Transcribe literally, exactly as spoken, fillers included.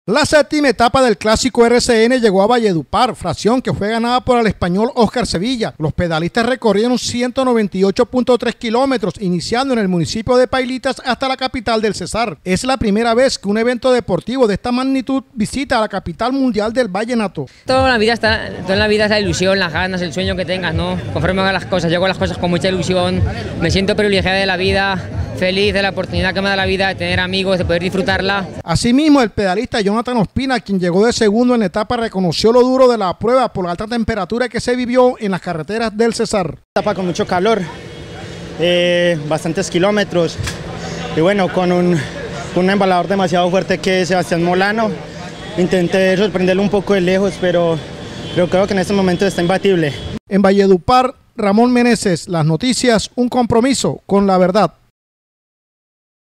La séptima etapa del clásico R C N llegó a Valledupar, fracción que fue ganada por el español Oscar Sevilla. Los pedalistas recorrieron ciento noventa y ocho punto tres kilómetros, iniciando en el municipio de Pailitas hasta la capital del Cesar. Es la primera vez que un evento deportivo de esta magnitud visita a la capital mundial del vallenato. Toda la vida está, toda la vida es la ilusión, las ganas, el sueño que tengas, ¿no? Conforme hagas las cosas, yo hago las cosas con mucha ilusión, me siento privilegiada de la vida, feliz de la oportunidad que me da la vida de tener amigos, de poder disfrutarla. Asimismo, el pedalista Jonathan Ospina, quien llegó de segundo en la etapa, reconoció lo duro de la prueba por la alta temperatura que se vivió en las carreteras del Cesar. Etapa con mucho calor, eh, bastantes kilómetros y bueno, con un, con un embalador demasiado fuerte que es Sebastián Molano. Intenté sorprenderlo un poco de lejos, pero, pero creo que en este momento está imbatible. En Valledupar, Ramón Meneses, Las Noticias, un compromiso con la verdad.